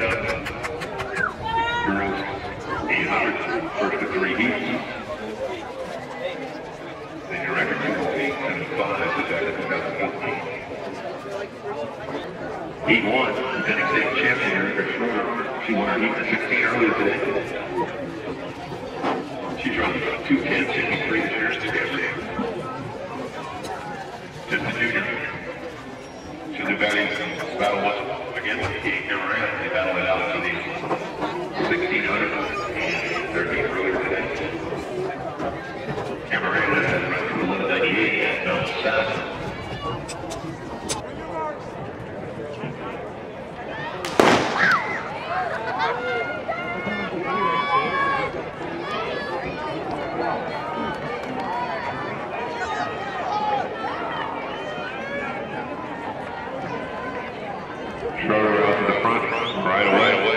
done. Girls 800, first of 3 heats. Senior record 2:08.75 is at 2014. Heat 1, defending state champion Erica Schroeder. She won her heat in 16 earlier today. She's run 2:10.63 this year at CIF. Just a junior. She'll do battle once again with Katie Cameron. They battle it out to the 1600 and 13 earlier today. Cameron has run through 1198 and no stats. Schroeder out to the front, right away.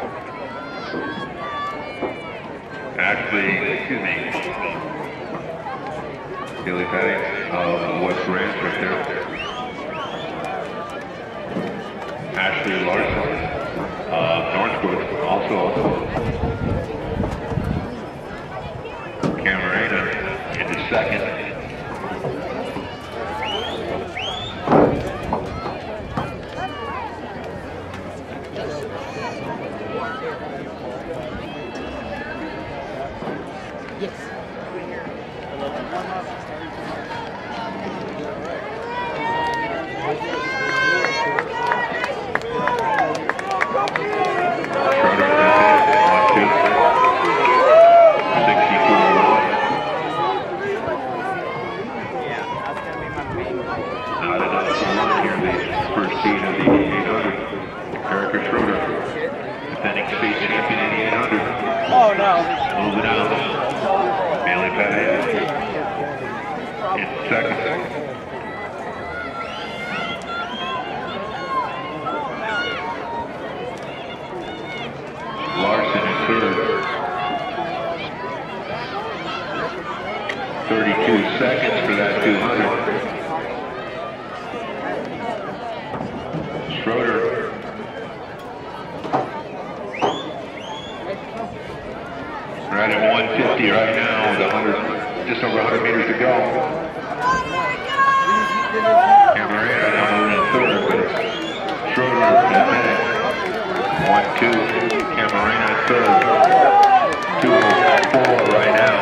Billy Petty of West Ranch right there. Ashley Larson of Northwood also. Camarena into second. Larson in third. 32 seconds for that 200. Schroeder. Right at 150 right now with just over 100 meters to go. Camarena now moving in third, but it's Schroeder at minute. 1-2. Camarena in third. 2-4 right now.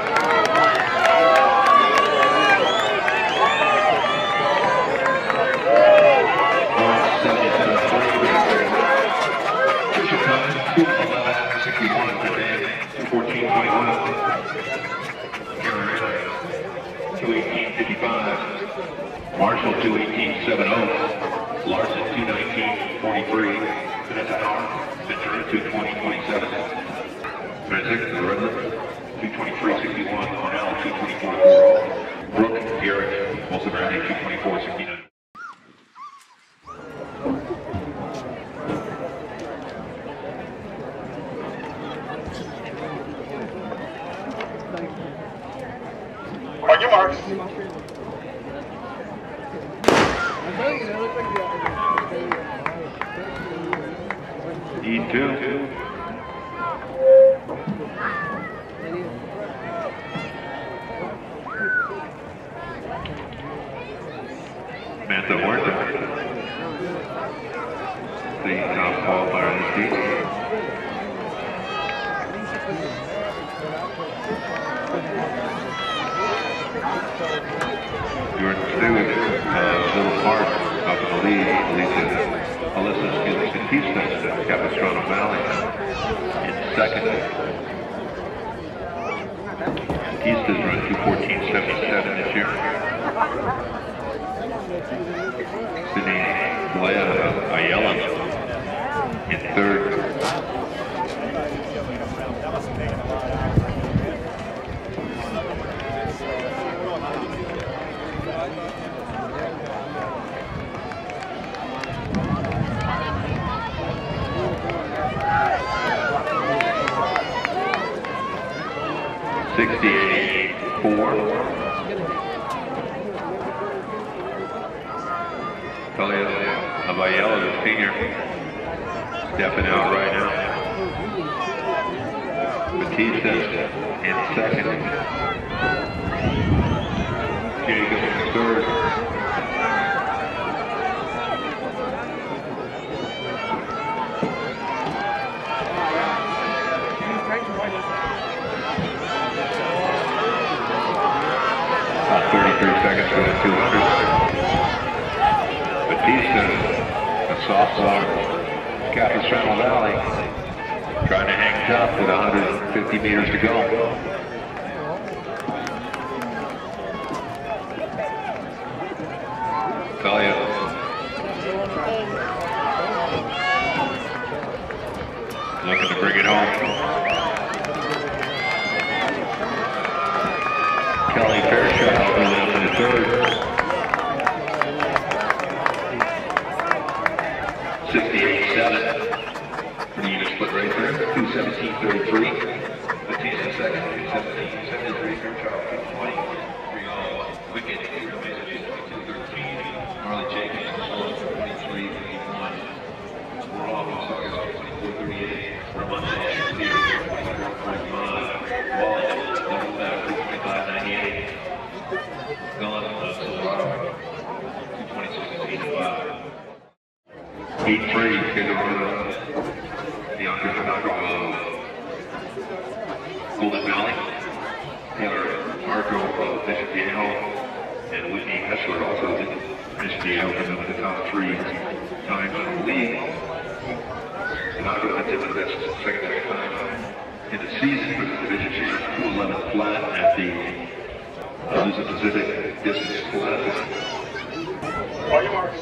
Marshall 2:18.70, Larson 2:19.43, Vanessa Howard, Ventura 2:20.27, Venzik, the Redwood 2:23.61, Cornell 2:24.40, Brooke Garrett, also Brandy 2:24.69. On your marks. E2. Samantha Huerta, the top qualifier in the team. Jordan Stewart, Little Park up in the lead. Alyssa Batista, Capistrano Valley in second. Batista's run 2:14.77 this year. Sydney Blea Ayala in third. Talia Abayela, the senior. Stepping out right now. Batista in second. Jacob in third. About 33 seconds for the 200. Batista, a sophomore, Central Valley, trying to hang tough with 150 meters to go. Talia. Looking to bring it home. Kelly Fairchild going up in the third. 68-7. Need a split right there. 2:17.33. Batista second. 2:17.73. Fairchild 2:20. 3:01. Wicked 2:13. Marley Jacobs 23.81. We're off in August 24.38. Ramon 24.5. Wallace double back 2:25.98. Gone Silverado 2:26.85. 8-3 to the Yonkers Chicago Golden Valley. Taylor Marco of Bishop Yale and Whitney Hessler also did Bishop Yale in the top 3 times in the league. Chicago had the best second best time in the season for the division. She was 2:11 flat at the Azusa Pacific Distance Classic. On your marks.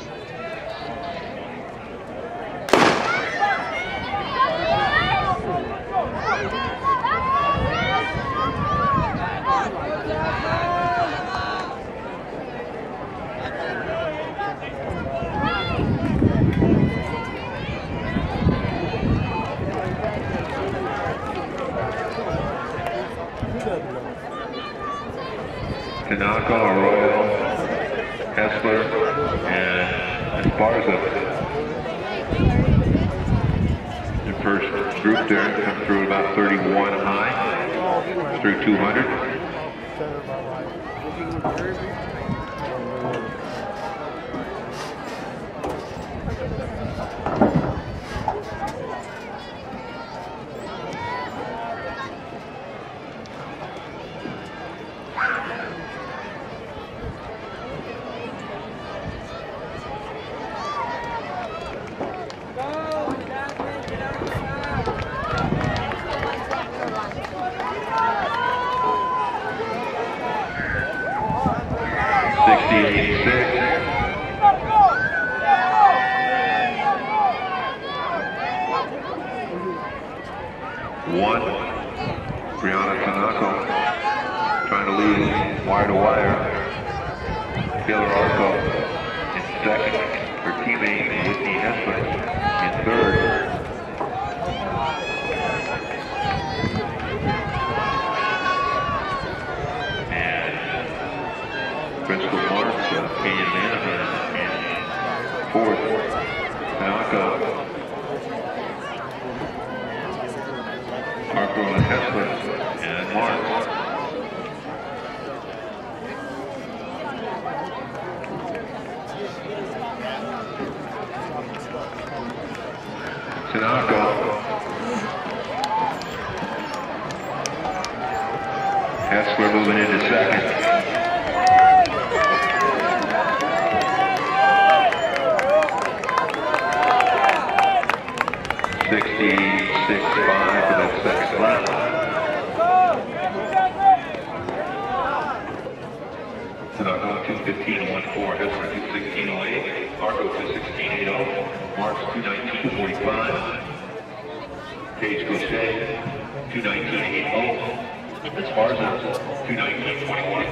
Tanaka, Arroyo, Hessler, and Esparza. The first group there come through about 31 high, through 200. Brianna Tanaka trying to lead wire to wire. Taylor Arco in second. Her teammate Whitney Hessler in third. And Bristol Marks, Canyon Manahan in fourth. Tanaka, Arco and Hessler and Marks. Tanaka. Hessler moving into second. .66.5 for that second lap. Tanaka 2:15.14. Hessler 2:16.08. Arco 2:16.80. Marks 2:19.45. Paige Gaucher 2:19.80. Esparza 2:19.21.